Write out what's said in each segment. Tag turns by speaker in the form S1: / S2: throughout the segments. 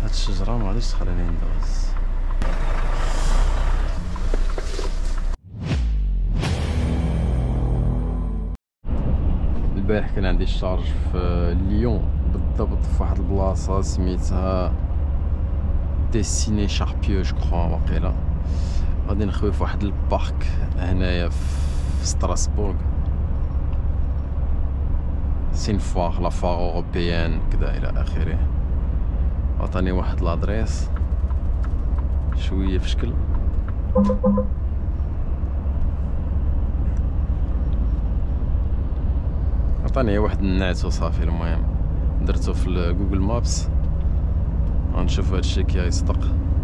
S1: هاد الشجرة ما غاديش تخليني ندوز. البارح كان عندي الشارج في ليون بالضبط في واحد البلاصة سميتها ديسيني شاربيو جو كخوا واقيلا. غادي نخوي في واحد البارك هنايا في ستراسبورغ، سين فوار لا فوار اوروبيان كدا الى اخره. عطاني واحد لادريس شويه في شكل عطاني واحد النعت وصافي. المهم درتو في جوجل مابس غنشوف هادشي كي يصدق.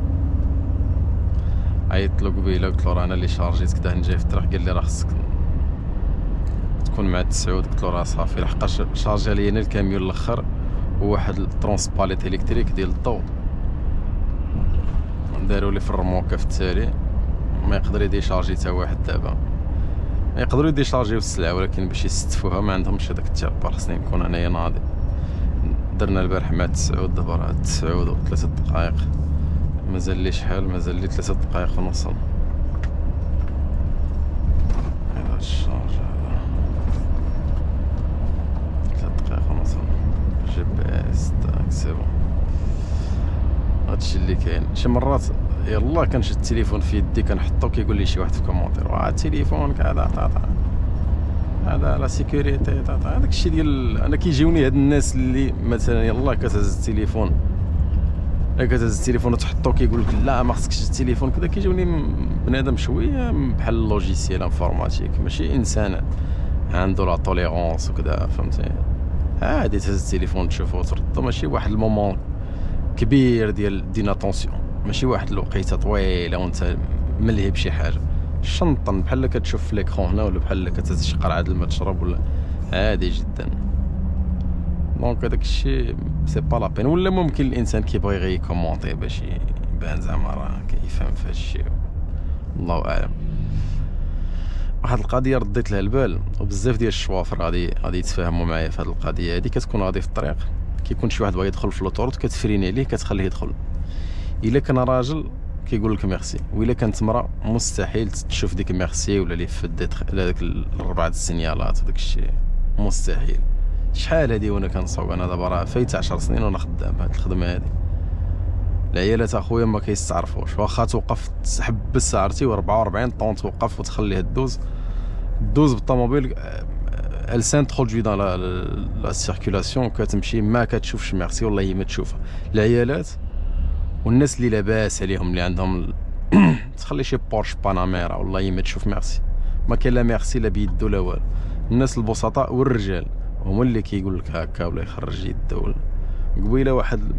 S1: عيطت له قبيله قلت له راه انا اللي شارجيت كدا نجي في الطريق، قال لي راه خصك تكون مع التسعود. قلت له راه صافي لحقاش شارجا لي انا الكاميون الاخر وواحد الترونسباليت الكتريك ديال الضوء داروا لي في الرموكه في التالي ما يقدر يديشارجي حتى واحد. دابا يقدروا يديشارجيو السلعه ولكن باش يستفوها ما عندهمش هذاك التعبر. خصني نكون انايا ناضي. درنا البارح مع التسعود، دابا راه 9 و3 دقائق، مازال لي شحال، مازال لي 3 دقائق ونوصل. هذا الشارج 3 دقائق ونوصل. جي بي اس تاك سي بون. هادشي اللي كاين. شي مرات يلا كنشد التليفون في يدي كنحطو كيقول لي شي واحد في كومونتير واه التليفون كذا هذا لا سيكوريتي هذاك الشيء ديال انا كيجيوني هاد الناس اللي مثلا يلا كتهز التليفون وتحطو كيقول لك لا ما خصكش التليفون كذا. كيجيوني بنادم شويه بحال اللوجيسيال انفورماتيك، ماشي انسان عنده لا توليرونس وكذا، فهمتي؟ عادي تهز التليفون تشوفو وتردو، ماشي واحد المومون كبير ديال ديناتونسيون، ماشي واحد الوقيته طويله وانت ملهي بشي حاجه. شنطن بحال كتشوف في ليكرون هنا ولا بحال كتهز شي قرعه الماء تشرب ولا عادي جدا. دونك هذاك الشيء سي با لا بين. ولا ممكن الانسان كيبغي غير يكومونطي باش يبان زعما راه كيفهم في هادشي، الله اعلم. واحد القضيه رديت لها البال وبزاف ديال الشوافر غادي يتفاهموا معايا في هذه القضيه هذه. كتكون غادي في الطريق كيكون شي واحد بغا يدخل في لوطورط كتفريني ليه كتخليه يدخل. الا كان راجل كيقول لك ميرسي، والا كانت مرا مستحيل تشوف ديك ميرسي ولا لي فدات هذاك الربعه السينيالات وداك الشيء مستحيل. شحال هادي وانا كنصوب، انا دابا راه فايت 10 سنين وانا خدام بهاد الخدمه هادي. العيالات اخويا ما كيستعرفوش، واخا توقف تحبس ساعتي و44 طون توقف وتخليها دوز بالطوموبيل elle s'introduit dans la circulation كتمشي ما كتشوفش ميرسي والله ما تشوفها. العيالات والناس اللي لاباس عليهم اللي عندهم تخلي شي بورش باناميرا والله ما تشوف ميرسي، ما كاين لا ميرسي لا بيدو لا والو. الناس البسطاء والرجال هما اللي كيقول لك هكا ولا يخرج يدو. قبيله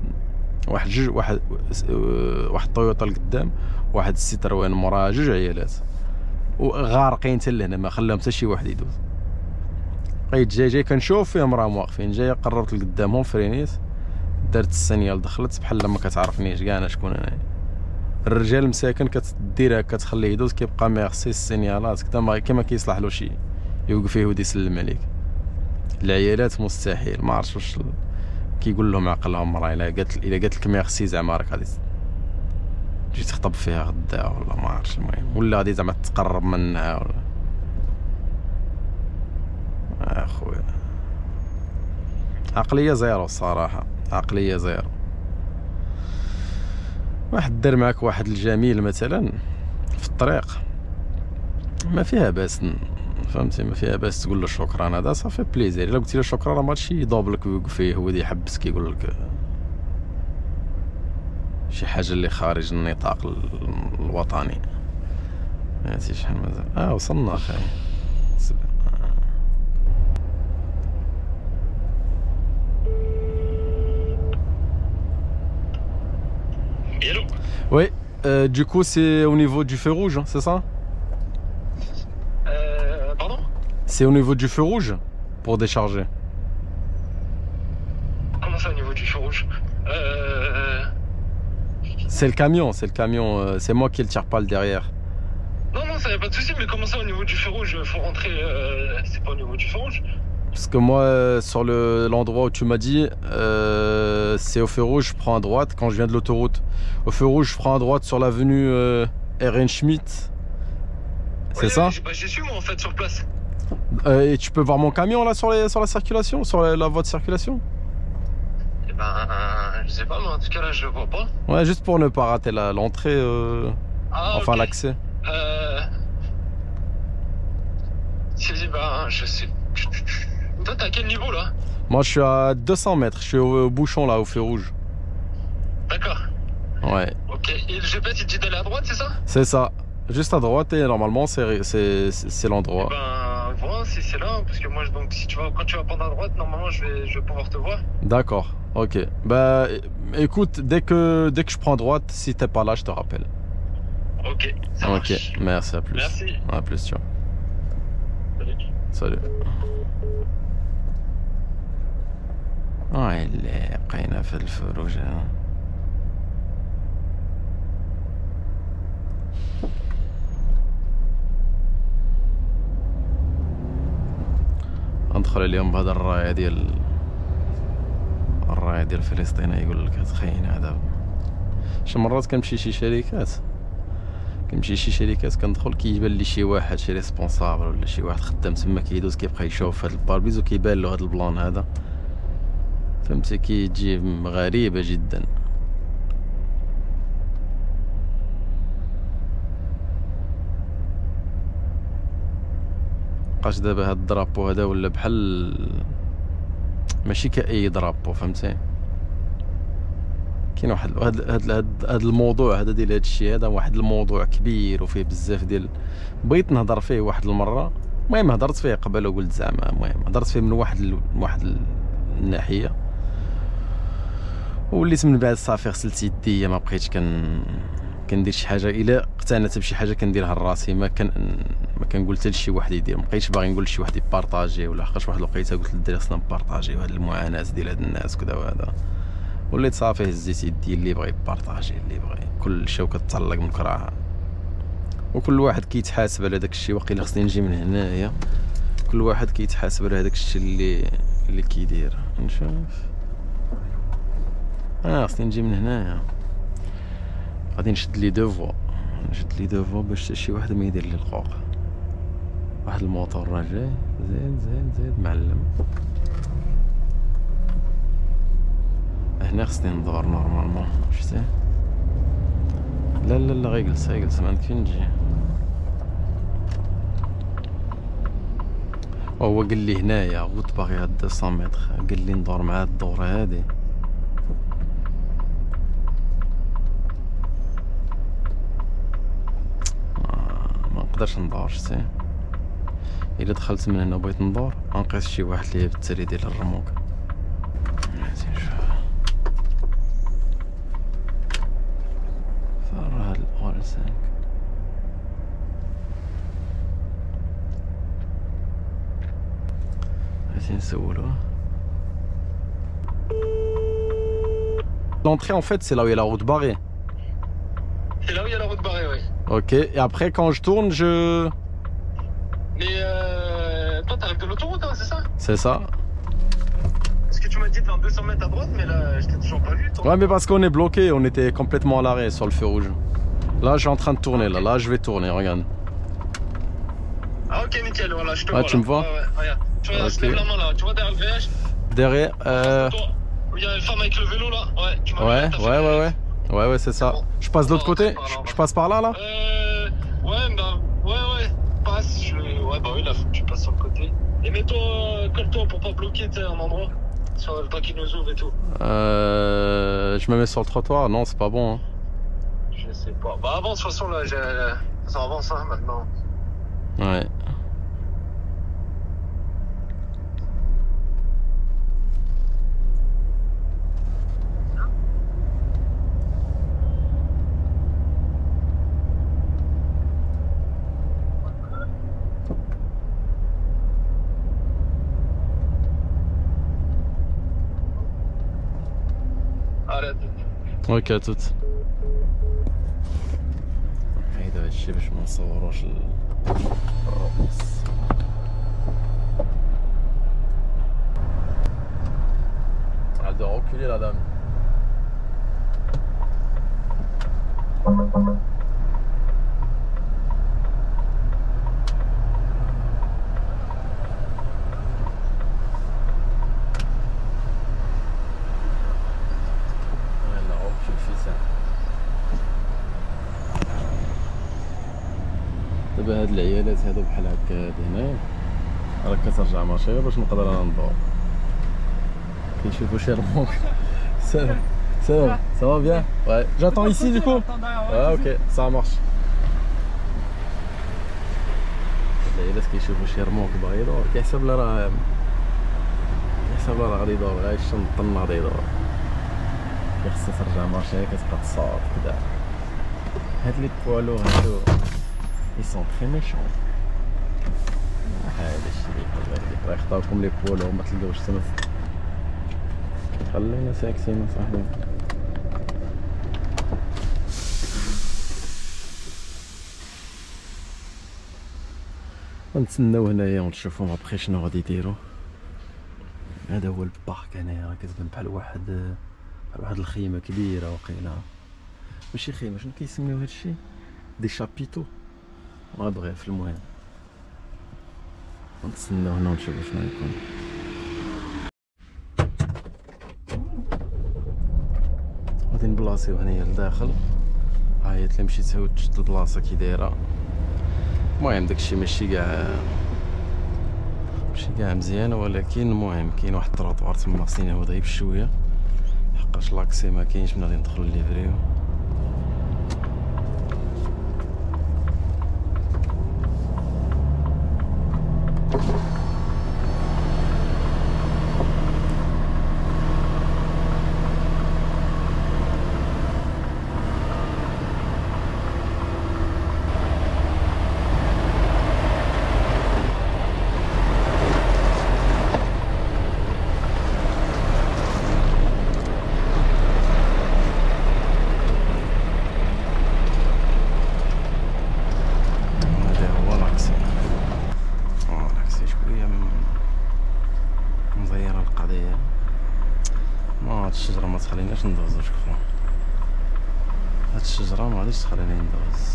S1: واحد طويوطا لقدام واحد السيتروين موراه جوج عيالات وغارقين حتى لهنا ما خلاهم حتى شي واحد يدوز. بقيت جاي كنشوف فيهم راهم واقفين، جاي قربت لقدامهم فرينيت دارت السينيال دخلت بحال ما كتعرفنيش كاع انا شكون انا. الرجال مساكن كتديرها كتخليه يدوز كيبقى ميرسي السينيالات كدا كيما كيصلح له شي يوقف يهودي يسلم عليك. العيالات مستحيل، ما عرفتش واش كيقول لهم عقلهم راه الا قالت لك ميرسي زعما راك غادي تجي تخطب فيها غدا ولا ما عرفتش. المهم ولا غادي زعما تقرب منها ولا اخويا. عقليه زيرو الصراحه، عقليه زيرو. واحد دار معاك واحد الجميل مثلا في الطريق ما فيها باس، فهمتي؟ ما فيها باس تقول له شكرا، هذا صافي بليزير. الا قلتي له شكرا راه ماشي يضوبلك ويوقف فيه هو يحبسك يقول لك شي حاجه اللي خارج النطاق الوطني. عرفتي شحال مازال وصلنا اخي.
S2: Hello.
S1: Oui, du coup c'est au niveau du feu rouge, c'est ça?
S2: Pardon?
S1: C'est au niveau du feu rouge pour décharger.
S2: Comment ça au niveau du feu rouge?
S1: C'est le camion, c'est moi qui le tire pas le derrière.
S2: Non, ça y a pas de souci, mais comment ça au niveau du feu rouge? Faut rentrer, c'est pas au niveau du feu rouge?
S1: Parce que moi, sur l'endroit où tu m'as dit, c'est au feu rouge, je prends à droite quand je viens de l'autoroute. Au feu rouge, je prends à droite sur l'avenue RN Schmitt. C'est ça?
S2: J'y suis moi en fait sur place.
S1: Et tu peux voir mon camion là sur la circulation, sur la voie de circulation?
S2: Eh ben, je sais pas, mais en tout cas là je le vois pas.
S1: Ouais, juste pour ne pas rater l'entrée, enfin
S2: ok.
S1: l'accès.
S2: Ben, je sais. Toi, t'es à quel niveau là?
S1: Moi, je suis à 200 mètres, je suis au bouchon là, au feu rouge.
S2: D'accord.
S1: Ouais.
S2: Ok. Et le GPS il te dit d'aller à droite, c'est ça?
S1: C'est ça. Juste à droite et normalement, c'est l'endroit.
S2: Ben, vois si c'est là, parce que moi, donc, si tu vas, quand tu vas prendre à droite, normalement, je vais pouvoir te voir.
S1: D'accord, ok. Bah, écoute, dès que je prends droite, si t'es pas là, je te rappelle.
S2: Ok, ça marche.
S1: Ok, merci, à plus.
S2: Merci.
S1: À plus, ciao.
S2: Salut.
S1: Salut. اللي بقينا في الفروج. ندخل اليوم بهذا الراية ديال فلسطين. يقول لك تخيل هذا شي مرات كنمشي شي شركات كندخل كيبان لي شي واحد شي ريسبونسابل ولا شي واحد خدام تما كيدوز كيبقى يشوف هاد الباربيز وكيبان له هاد البلان هذا، فهمتي؟ كيجي غريبة جدا. بقاش دابا هاد الدرابو هذا ولا بحال ماشي كأي درابو، فهمتي؟ كاين واحد هاد الموضوع هذا ديال هاد الشيء هذا، واحد الموضوع كبير وفيه بزاف ديال، بغيت نهضر فيه واحد المره. المهم هضرت فيه قبل وقلت زعما، المهم هضرت فيه من واحد الناحيه، وليت من بعد صافي غسلت يديا، ما بقيتش كندير شي حاجه. الا اقتنعت بشي حاجه كنديرها لراسي، ما كنقول حتى لشي واحد يدير. ما بقيتش باغي نقول لشي واحد يبارطاجي، ولا حقاش واحد الوقيته قلت للدراري خصنا نبارطاجيو هاد المعاناه ديال هاد الناس كذا وهذا، وليت صافي هزيت يدي. اللي بغى يبارطاجي، اللي بغى، كل شوكه تطلق من كراها، وكل واحد كيتحاسب على داك الشيء. واقيلا خصني نجي من هنايا، كل واحد كيتحاسب على هذاك الشيء اللي كيدير. نشوف، خصني نجي من هنايا، غادي نشد لي دو فوا باش حتى شي واحد ما يدير لي القوق. واحد الموتور راه جاي، زيد معلم. هنا خصني ندور نورمالمون، شتي؟ لا غير جلس ما عندك فين نجي. وهو قال لي هنايا غوت باغي هاد 200 متر، قال لي ندور مع هاد الدوره هادي. ما نقدرش ندور، شتي؟ الا دخلت من هنا بغيت ندور غنقيس شي واحد اللي بالتالي ديال الرموك. هاد الأول 5 غادي نسولوه. L'entrée en fait c'est là où il y a la route barrée.
S2: C'est là où il y a la route barrée, oui.
S1: Ok, et après quand je tourne je...
S2: Mais toi t'arrives de l'autoroute, hein, c'est ça?
S1: C'est ça.
S2: Parce que tu m'as dit de faire 200 mètres à droite, mais là je t'ai toujours pas vu.
S1: Ouais, mais parce qu'on est bloqué, on était complètement à l'arrêt sur le feu rouge. Là je suis en train de tourner, là je vais tourner, regarde.
S2: Ah ok, nickel, voilà, je te
S1: vois.
S2: vois.
S1: Tu me vois?
S2: Ouais, regarde. Tu vois, je lève la main là, tu vois derrière le VH?
S1: Derrière,
S2: il y a une femme avec le vélo là. Ouais, tu m'as vu.
S1: Ouais, c'est ça.
S2: Bon.
S1: Je passe de l'autre côté? Je passe par là, là?
S2: Ouais, passe. Ouais, bah oui, là, faut que tu passes sur le côté. Et mets-toi, colle-toi pour pas bloquer, tu sais, un endroit. Sur le temps qui nous ouvre et tout.
S1: Je me mets sur le trottoir? Non, c'est pas bon. Hein.
S2: Je sais pas. Bah, avance, de toute façon, là, ça avance, hein, maintenant.
S1: Ouais. اوكي توت. هيدا هادشي باش ما نصوروش الرقص. Elle doit reculer la dame. Elle recule في ساعة. دابا هاد العيالات هادو بحال هكا هاد هنا راك كترجع مارشيه باش نقدر انا ندور كيشوفوا شيرمونك. سلام سلام ça va bien ouais j'attends ici du coup ouais ok ça marche. العيالات كيشوفوا شيرمونك باغي يدور كيحسب لي راه غادي يدور غير الشنطه غادي يدور خاصها ترجع مارشيه كتبقى تصاوت كدا. هاد لي بوالو هادو ils sont très méchants. هذا الشيء اللي يقول لك راه يخطاوكم لي بولو وما تلقاوش تما. خلينا ساكتين صاحبي. غنتسناو هنايا ونشوفو ابخي شنو غادي يديرو. هذا هو البارك هنايا راه كتبان بحال واحد الخيمه كبيره وقيله ماشي خيمه شنو كيسميو هادشي دي شابيتو غادي في المهم. نتسناو هنا ونشوفو شنو يكون. غادي نبلاصيو هنايا لداخل. ها هي اللي مشيت هاود شفت البلاصه كي دايره. المهم داكشي ماشي كاع مزيان ولكن المهم كاين واحد التروطوار تما خصني نهود غير بشويه حقاش لاكسي ما كاينش من غادي ندخلو ليفريو. الشجرة ما تخليناش ندوزو شكون. هاد الشجرة ما غاديش تخليني ندوز.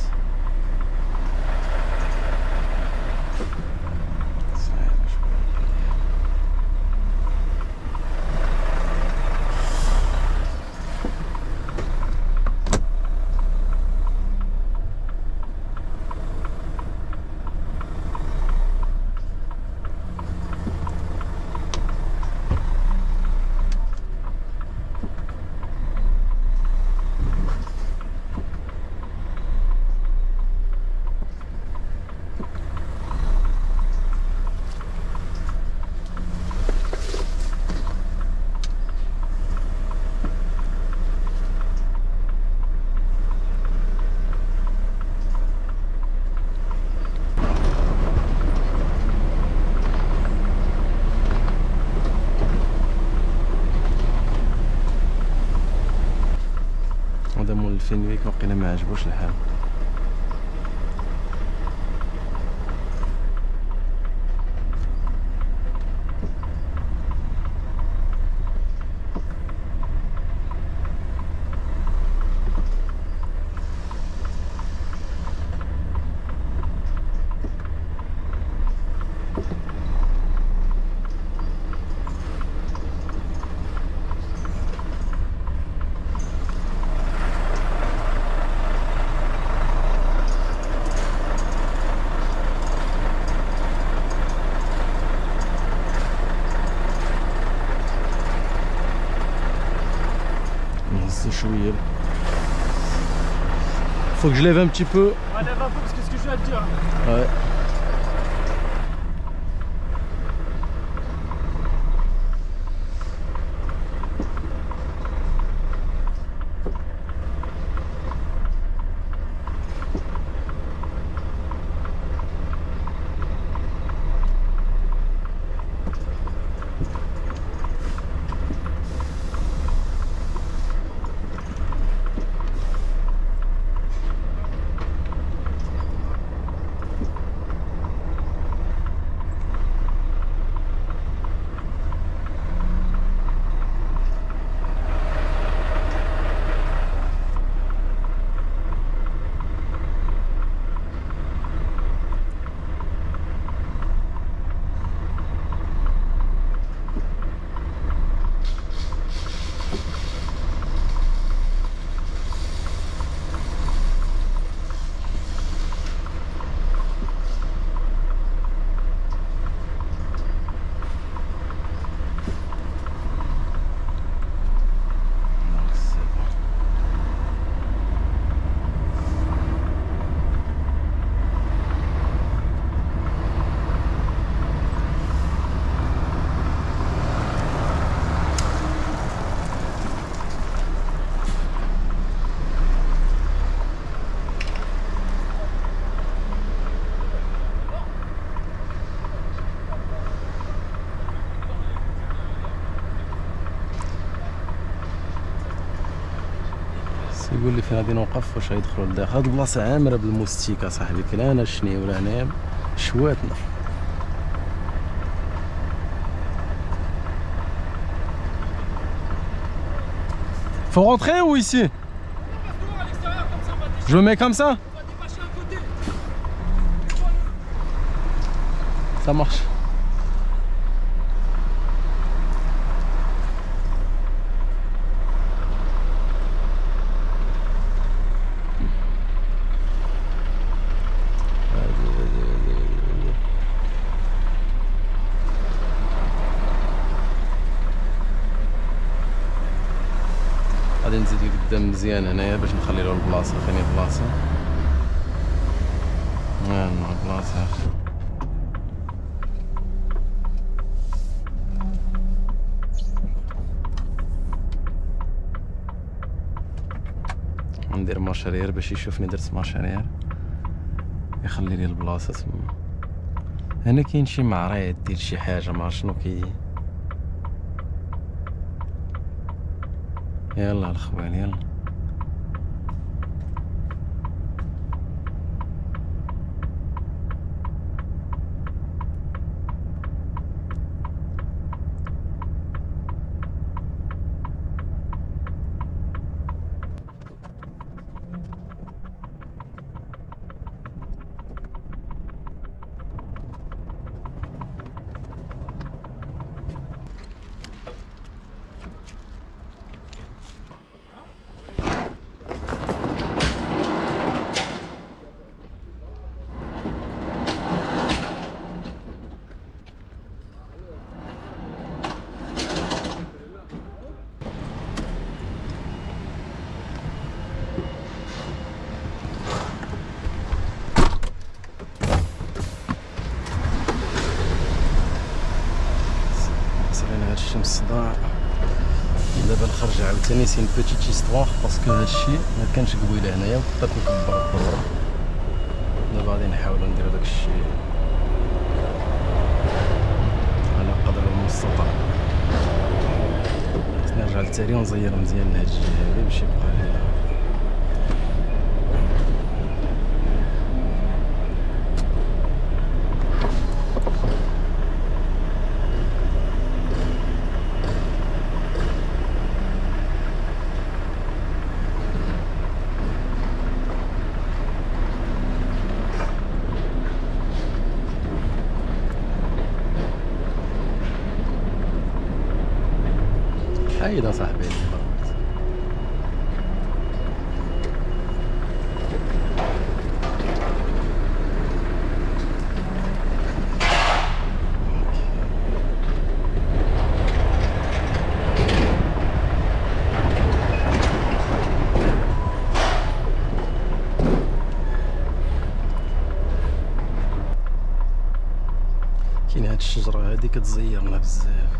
S1: هذا مول الفينويك وقيلا ما عجبوش الحال. Chouille. Faut que je lève un petit peu.
S3: Ouais, lève un peu parce que ce que je vais te dire.
S1: Ouais. يقول لي فين غادي نوقف واش غيدخلوا لداخل. هاد البلاصه عامره بالموستيك اصاحبي، كاين الشني ولا هنايا شواتنا. Faut rentrer ou ici? Je me mets comme ça? Ça marche. غادي نزيد لقدام مزيان هنايا باش نخلي له البلاصه. فين البلاصه؟ هنا البلاصه. ندير مارشارير باش يشوفني درت مارشارير يخلي لي البلاصه تما. هنا كاين شي معرض دير شي حاجه ما شنو كي. يلا الخوان يلا. الشمس صداع. دابا الخرج عاوتاني سي ان بوتيت هيستوار باسكو هادشي ما كانش قبيله هنايا وبقات مكبره الدوره. دابا غادي نحاولو نديرو داكشي على قدر المستطاع. خصني نرجع للتالي ونزير مزيان لهاد الجهه هادي باش يبقى لي. حيدا صاحبي خلاص. كاين هاد الشجرة هادي كتزيرنا بزاف.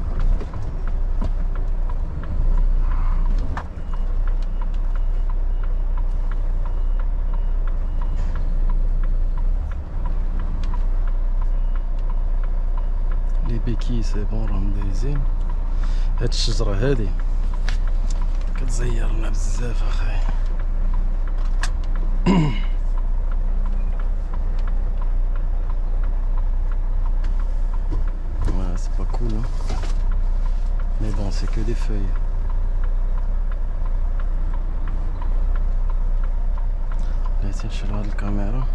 S1: بيكي سي بون راهم دايزين. هاد الشجرة هادي كتزيرنا بزاف اخاي. Ouais, c'est pas cool hein. Mais bon, c'est que des feuilles. Là, نشيلو هاد الكاميرا.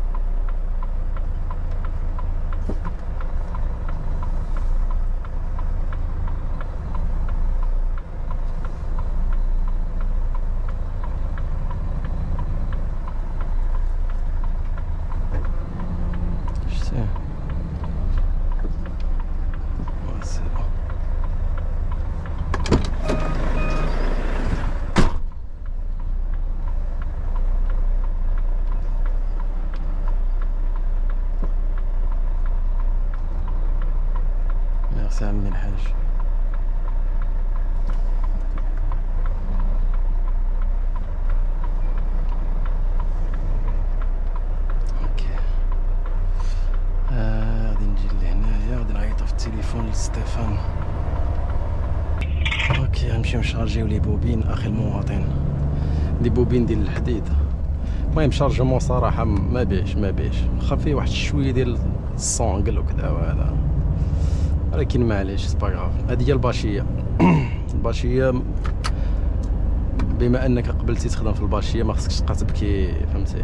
S1: ميرسي عمي الحاج. اوكي غادي نجي لهنايا غادي نعيطو في التليفون لستيفان. اوكي غنمشيو نشارجيو لي بوبين اخي المواطن. دي بوبين ديال الحديد. المهم شارجمون صراحه ما بيش واخا فيه واحد شويه ديال الصونغل وكذا وهذا، ولكن معليش سي با غاف. هذه هي الباشيه. الباشيه بما انك قبلتي تخدم في الباشيه ما خصكش تبقى تبكي، فهمتي؟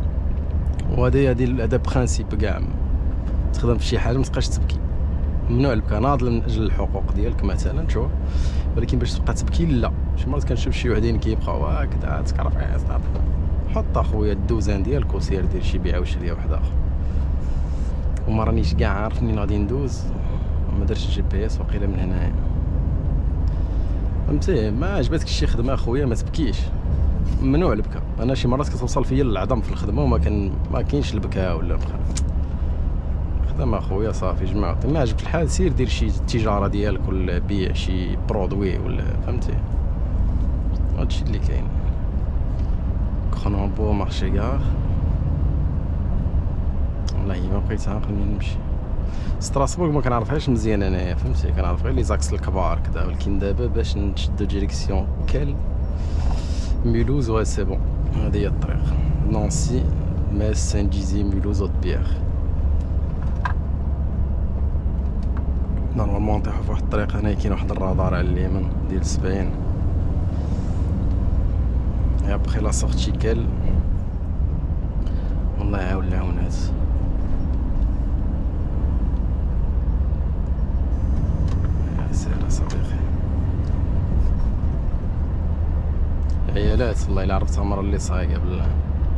S1: هذا برانسيب كاع، تخدم في شي حاجه ما تبقاش تبكي. ممنوع البكاء، ناضل من اجل الحقوق ديالك مثلا شوف، ولكن باش تبقى تبكي لا. شي مرات كنشوف شي وحدين كيبقاو هكذا تكرف عياط. حط اخويا الدوزان ديالك وسير دير شي بيعه وشريه واحد اخر. وما رانيش كاع عارف منين غادي ندوز، ما درتش جي بي اس وقيله من هنايا، فهمتي؟ ما عجبتك شي خدمه اخويا ما تبكيش، ممنوع البكاء. انا شي مرات كتوصل فيا للعظم في الخدمه ما كاينش البكاء ولا خدمه اخويا صافي جماعه. ما عجبك الحال سير دير شي تجاره ديالك ولا بيع شي برودوي ولا، فهمتي؟ هادشي اللي كاين. كرونوبو مارشي كاع والله ما بقيت عاقل منين نمشي. ستراسبورغ ما كنعرفهاش مزيان انايا، فهمتي؟ كنعرف غير لي زاكس الكبار كذا، ولكن دابا باش نشدو ديريكسيون كال ميلوز و سي بون. هذه هي الطريق، نانسي ماس سان جيزي ميلوز و بيير. نورمالمون نطيحو في واحد الطريق هنا كاين واحد الرادار على اليمين ديال 70. يا بخي لا سورتي كال والله يعاون العونات. سير صديقي. عيالات والله الا عرفتها مرة اللي صايقة بالله.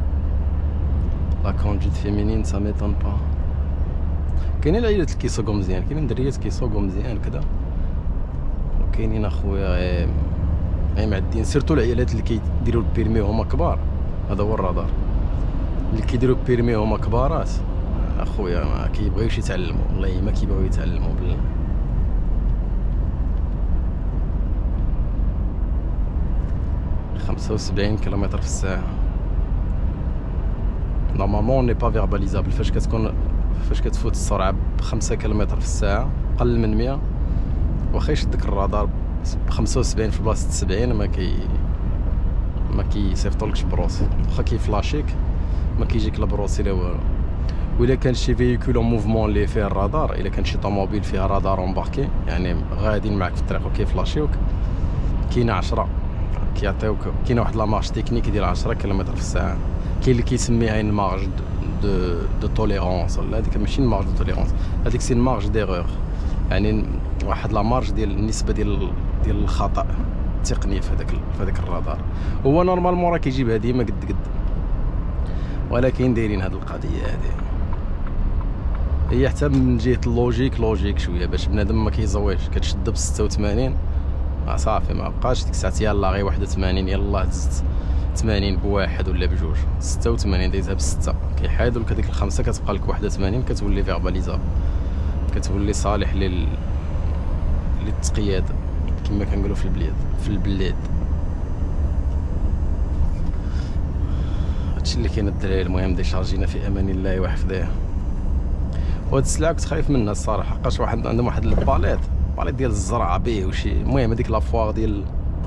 S1: لا كونجيت فيمينين سا ميطون با. كاينين العيالات اللي كيسوقو مزيان، كاينين دريات كيسوقو مزيان كدا، وكاينين اخويا غير معدين. سيرتو العيالات اللي كيديروا البيرمي وهما كبار، هذا هو الرادار. اللي كيديروا البيرمي وهما كبارات اخويا ما كيبغيوش يتعلموا، والله ما كيبغيو يتعلموا بالله. خمسة وسبعين كيلومتر في الساعة. نورمالمون ني با فيرباليزابل. فاش كتفوت السرعة ب5 كيلومتر في الساعة قل من 100، واخا يشدك الرادار ب75 في بلاصة 70 ما كيصيفطولكش بروسي، واخا كيفلاشيك ما كيجيك لا بروسي لا والو. وإلا كان شي فييكول اون موفمون اللي فيه الرادار، إلا كان شي طوموبيل فيها رادار امباركي يعني غاديين معاك في الطريق وكيفلاشيوك، كاينه 10 كيعطيوك. كاينه واحد لا مارش تكنيك ديال 10 كيلومتر في الساعة. كاين اللي كيسميها ان مارج دو توليرونس، ولا هذيك ماشي مارج دو توليرونس، هذيك سي مارج ديغور، يعني واحد لا مارج ديال النسبة ديال الخطأ التقني في هذاك الرادار. هو نورمالمون راه كيجيبها ديما قد ولكن دايرين هاد القضية هادي هي حتى من جهة اللوجيك شوية، باش بنادم ما كيزويش. كتشد ب86 صافي ما بقاش ديك الساعة يلاه غير 81 يلاه دزت 80 بواحد ولا بجوج. 86 دايزها ب6 كيحيدوا لك هذيك الخمسة كتبقى لك 81، كتولي فيرباليزابل، كتولي صالح للتقياد كما كنقولوا في البلاد. هادشي اللي كاين الدراري. المهم ديشارجينا في امان الله وحفظه. وهاد السلعه كنت خايف منها الصراحه، حقاش عندهم واحد الباليت ديال الزرع به وشي. المهم هذيك لافوار ديال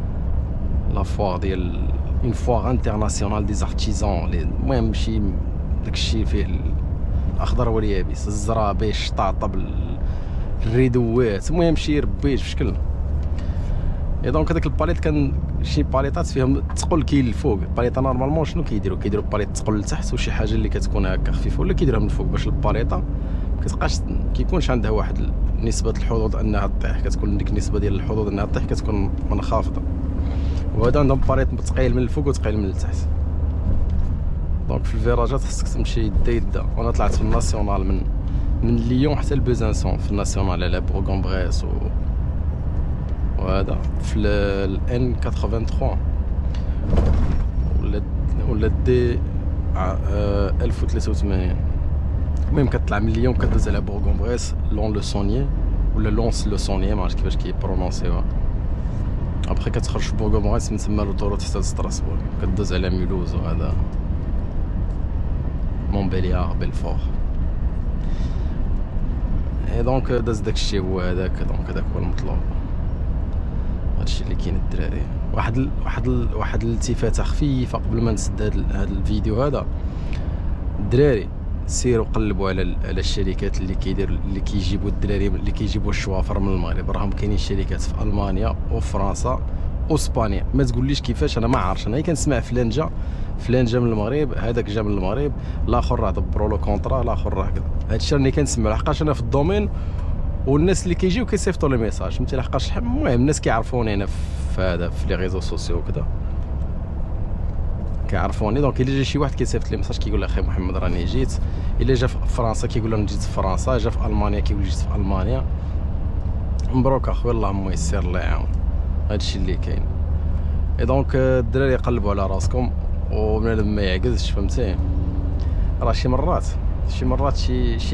S1: اون فوار انترناسيونال دي زارتيزون. المهم شي داكشي فيه الاخضر واليابس، الزرابي الشطاطه الريدوات، المهم شي ربيت في شكل. اي دونك هذاك الباليت كان شي باليطات فيهم تقل كاين الفوق. الباليطه نورمالمون شنو كيديروا باليط تقل لتحت وشي حاجه اللي كتكون هكا خفيفه، ولا كيديروها من الفوق باش الباليطه كتبقاش كيكونش عندها واحد نسبه الحظوظ انها تطيح، كتكون ديك النسبه ديال الحظوظ انها تطيح كتكون منخفضه. وهذا عندهم باليط ثقيل من الفوق وثقيل من التحت. دونك في الفيراجات خصك تمشي يدا. وانا طلعت في الناسيونال من ليون حتى لبوزانسون في الناسيونال على بورغون بريس وهذا في الان 83 ولا دي 1083. المهم كتطلع من ليون كدوز على بورغون بريس لون لو سونيي ولا لونس لو سونيي، ما عرفتش كيفاش كيبرونونسيوها. ابخي كتخرج في بورغون بريس من تما لوطوروت حتى لستراسبورغ، كدوز على ميلوز وهذا مونبيليار بلفور. اي دونك داز داكشي هو هذاك. دونك هذاك هو المطلوب، هادشي اللي كاين الدراري. واحد الالتفاته خفيفه قبل ما نسد هذا الفيديو هذا. الدراري سيروا قلبوا على الشركات اللي كيجيبوا الدراري، اللي كيجيبوا الشوافر من المغرب. راهم كاينين شركات في المانيا وفرنسا واسبانيا، ما تقوليش كيفاش، انا ما عارفش. انا كنسمع فلان جا من المغرب، هذاك جا من المغرب، الاخر راه دبروا له كونطرا، الاخر راه كذا. هادشي راني كنسمع لحقاش انا في الدومين، والناس اللي كيجيو كيصيفطوا لي ميساج، فهمتي؟ لحقاش المهم الناس كيعرفوني انا في هذا في لي ريزو سوسيو وكذا، كيعرفوني. دونك الا جا شي واحد كيصيفط لي ميساج كيقول اخي محمد راني جيت، الا جا في فرنسا كيقول انا جيت في فرنسا، جا في المانيا كيقول جيت في المانيا. مبروك اخويا، اللهم يسر الله يعاون، هادشي اللي كاين. اي دونك الدراري قلبوا على راسكم وبنادم ما يعجزش، فهمتي؟ راه شي مرات شي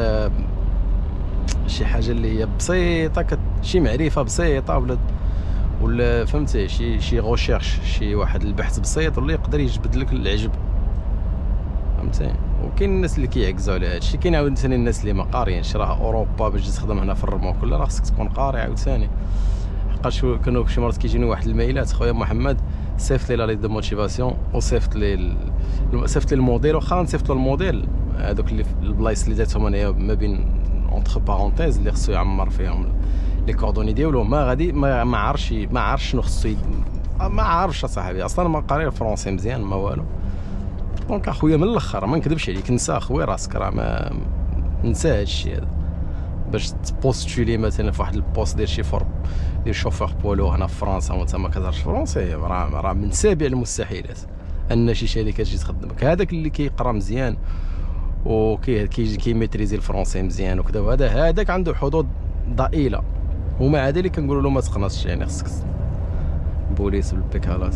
S1: حاجه اللي هي بسيطه، شي معرفه بسيطه ولا فهمتي، شي غوشيرش، شي واحد البحث بسيط ولا يقدر يجبد لك العجب، فهمتي؟ وكاين الناس اللي كيعكزوا على هادشي، كاين عاوتاني الناس اللي ما قاريينش. راه اوروبا باش تجي تخدم هنا في الرموك كلها راه خصك تكون قاري عاوتاني. حقاش كانوا شي مرات كيجيني واحد الميلات، خويا محمد صيفط لي لا ليست دو موتيفاسيون وصيفط لي الموديل، واخا نصيفط له الموديل هذوك اللي البلايص اللي داتهم انايا ما بين اونتر بارونتيز اللي خصو يعمر فيهم لي كوردوني ديالو، ما غادي ما عارفش شنو خصو ما عارفش اصاحبي، اصلا ما قاري الفرونسي مزيان ما والو. دونك اخويا من الاخر ما نكذبش عليك، نسى اخويا راسك، راه ما نسى هادشي هذا. باش تبوستولي مثلا في واحد البوست ديال شي ديال شوفور بولو هنا في فرنسا وانت ما كتهضرش فرونسي، راه من سابع المستحيلات ان شي شركه تجي تخدمك. هذاك اللي كيقرا مزيان كيميتريزي الفرونسي مزيان وكذا، وهذا هذاك عنده حظوظ ضئيله، ومع ذلك كنقولوا له ما تقنصش، يعني خصك بوليس بالبيكالات.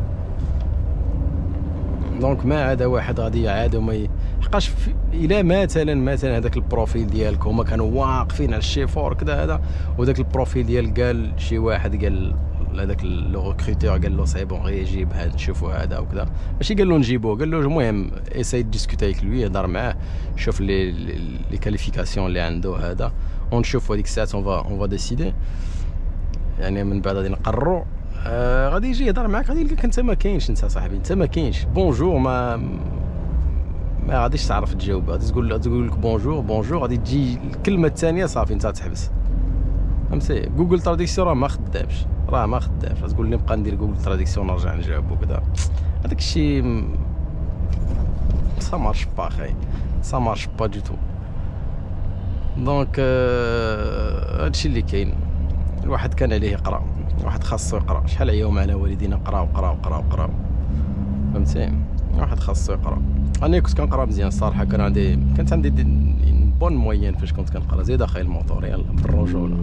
S1: دونك ما عاد واحد غادي يعاد وما حقاش الا مثلا هذاك البروفيل ديالك هما كانوا واقفين على الشيفور كذا هذا، وداك البروفيل ديال قال شي واحد قال هذاك لو ريكروتور قال له سي بون غير يجيب هذا نشوفوا هذا وكذا، ماشي قال له نجيبوه، قال له المهم اساي ديسكوتي avec lui، هضر معاه شوف لي كاليفيكاسيون اللي عنده هذا، ونشوفوا هذيك الساعه اون فا ديسيدي، يعني من بعد غادي نقرروا. غادي يجي يهضر معاك، غادي يلقاك انت ما كاينش، انت صاحبي انت ما كاينش. بونجور ما غاديش تعرف تجاوب، غادي تقول لك بونجور غادي تجي الكلمه الثانيه صافي انت تحبس، فهمتي؟ جوجل تراديكسيون راه ما خدامش، تقول لي نبقى ندير جوجل تراديكسيون نرجع نجاوب وكذا، هذاك الشيء سا مارش با خاي، سا مارش با دو تو. دونك هادشي اللي كاين. الواحد كان عليه يقرا، الواحد خاصو يقرا، شحال عياو على والدينا قراو، فهمتي؟ الواحد خاصو يقرا. انا كنت كنقرا مزيان الصراحه، كانت عندي بون موين فاش كنت كنقرا، زيد اخاي الموتور يلاه بالرجوله،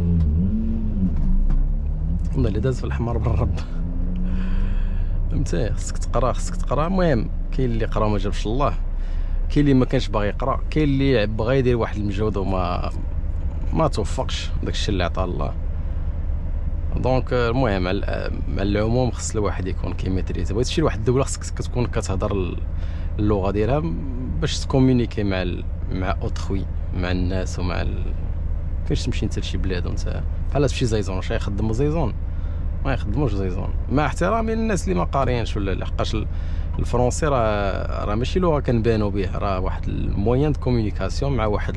S1: والله اللي داز في الحمار بالرب، فهمتي؟ خصك تقرا. المهم كاين اللي قرا ما جابش الله، كاين اللي ما كانش باغي يقرا، كاين اللي بغى يدير واحد المجهود وما توفقش، داكشي اللي عطاه الله. دونك المهم على العموم خص الواحد يكون كيميتريزي. بغيتي تمشي لواحد الدوله خصك تكون كتهضر اللغه ديالها باش تكومونيكي مع اوتخوي، مع الناس ومع فاش تمشي انت لشي بلاد وانت بحال تمشي زيزون، واش يخدموا زيزون؟ ما يخدموش زيزون، مع احترامي للناس اللي ما قاريينش ولا لا، حقاش الفرونسي راه ماشي لغه كنبانو به، راه واحد الموين دو كومونيكاسيون مع واحد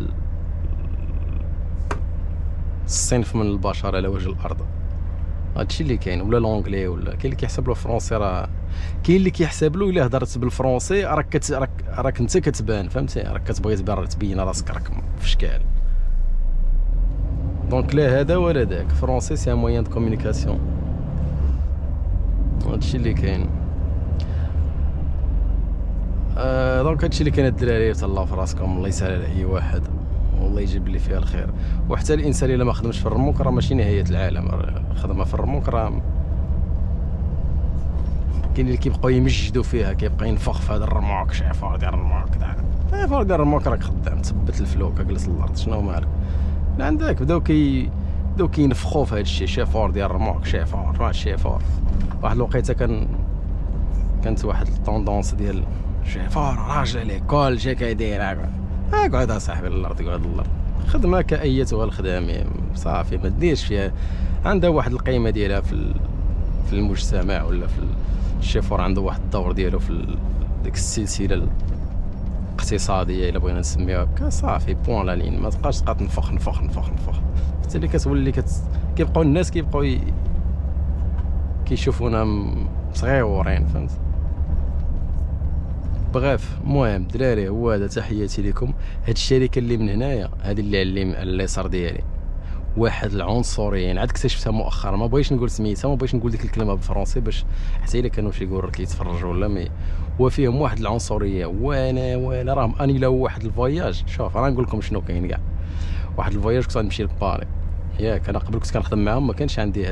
S1: الصنف من البشر على وجه الارض. هادشي اللي كاين. ولا لونجلي، ولا كاين اللي كيحسب له الفرونسي، راه كاين اللي كيحسب له الا هضرت بالفرونسي راك انت كتبان، فهمتي؟ راك كتبغي تبين راسك راك في شكال. دونك لا هذا ولا داك، فرونسي سي ان موين دو كومونيكاسيون. هادشي اللي كاين. دونك هادشي اللي كاين الدراري، تهلاو في راسكم، الله يسهل على اي واحد والله يجيب اللي فيها الخير. وحتى الانسان الا ما خدمش في الرموك راه ماشي نهايه العالم، خدمه في الرموك راه كاين اللي كيبقاو يمجدوا فيها، كيبقى ينفخ في هذا الرموك، شافور ديال الرموك شافور ديال الرموك راك خدام تثبت الفلوكه جلس الارض، شنو مالك؟ لا عندك بداو كينفخوا في هذا الشيء، شافور ديال الرموك، شافور. واحد الوقيته كانت واحد الطوندونس ديال شافور راجل ليكول جا كيدير اقعد اصاحبي الارض، يقعد الارض. خدمه كايتها الخدام صافي ما ديرش فيها، عندها واحد القيمه ديالها في في المجتمع ولا في الشيفور عنده واحد الدور ديالو في ديك السلسله الاقتصاديه الا بغينا نسميوها هكا، صافي بوان لا لين، ما تبقاش تبقى تنفخ نفخ نفخ نفخ، حتى اللي كتولي كيبقاو الناس كيبقاو كيشوفونا صغيورين، فهمت. بغاف المهم دراري، هو هذا تحياتي لكم. هاد الشركه اللي من هنايا، هذه اللي على اليسار ديالي، واحد العنصريين عاد اكتشفتها مؤخرا، ما بغيتش نقول سميتها، ما بغيتش نقول ديك الكلمه بالفرنسي باش حتى الا كانوا شي يقولوا كيتفرجوا ولا مي، هو فيهم واحد العنصريه. وانا راهم انيلاو واحد الفواياج. شوف راه نقول لكم شنو كاين كاع. واحد الفواياج كنت غنمشي لباري ياك، انا قبل كنت كنخدم معاهم، ما كانش عندي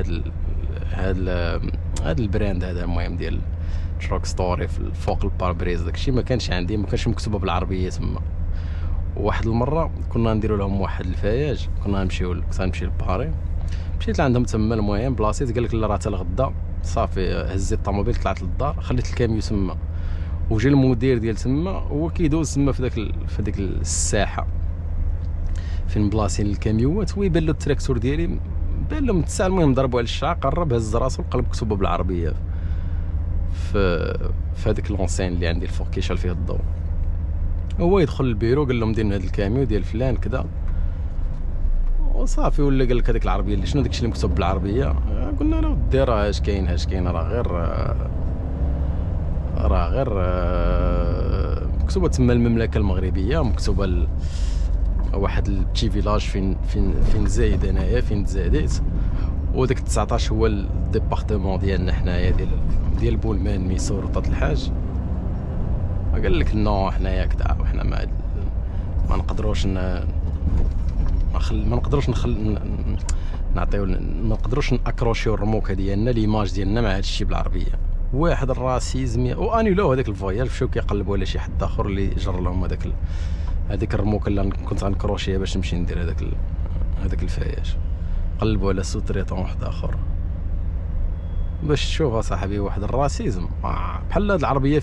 S1: هاد البراند هذا، المهم ديال تروك ستوري فوق الباربريز، داكشي ما كانش عندي، ما كانش مكتوبه بالعربيه تما. واحد المره كنا نديروا لهم واحد الفياج، كنت غنمشي لباري، مشيت لعندهم تما، المهم بلاصيت، قال لك لا راه حتى الغدا، صافي هزيت الطوموبيل طلعت للدار، خليت الكاميو تما، وجا المدير ديال تما هو كيدوز تما في ديك الساحه فين بلاصين الكاميوات، ويبان له التراكتور ديالي، بان له متسع، المهم ضربوا على الشعر، قرب هز راسو وقلب كتبه بالعربيه في هذيك لونسين اللي عندي الفوق كيشعل فيه الضوء. هو يدخل البيرو قال لهم ديروا هذا الكاميو ديال فلان كذا، وصافي ولا قال لك هذيك العربيه اللي شنو داكشي اللي مكتوب بالعربيه. قلنا له ودي راه اش كاين راه غير مكتوبه تما المملكه المغربيه، مكتوبه واحد البتي فيلاج فين زايد انايا، فين تزاديت، وداك 19 هو الديبارتمون ديالنا حنايا ديال بولمان ميسور وطات الحاج. قال لك نو حنايا كدا، وحنا ما نقدروش ما نقدروش نعطيو، ما نقدروش ناكروشيو الرموكه ديالنا، ليماج ديالنا مع هادشي بالعربيه. واحد الراسيزم، وانيلو هذاك الفواياج، مشاو كيقلبوا على شي حد اخر اللي جر لهم هذيك الرموكه اللي كنت غنكروشيها باش نمشي ندير هذاك الفياج، قلبوا على سوتريطون واحد اخر باش تشوف اصاحبي واحد الراسيزم. بحال هاد العربيه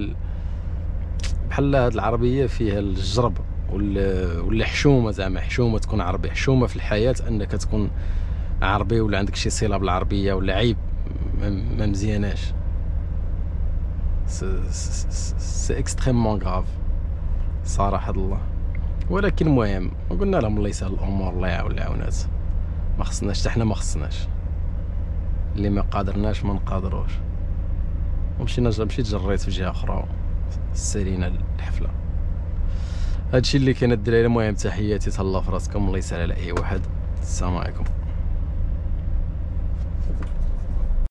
S1: فيها الجرب ولا حشومه، زعما حشومه تكون عربي، حشومه في الحياه انك تكون عربي ولا عندك شي صله بالعربيه، ولا عيب ما مزياناش. سي اكستريمون غاف صراحه الله. ولكن المهم قلنا لهم الله يسهل الامور، الله يعاون العاونات، ما خصناش حتى حنا، ما خصناش اللي ما قادرناش ما نقادروش. مشيت جريت في جهه اخرى، سالينا الحفله. هادشي اللي كان الدراري. المهم تحياتي، تهلاو في راسكم، الله يسهل على اي واحد. السلام عليكم.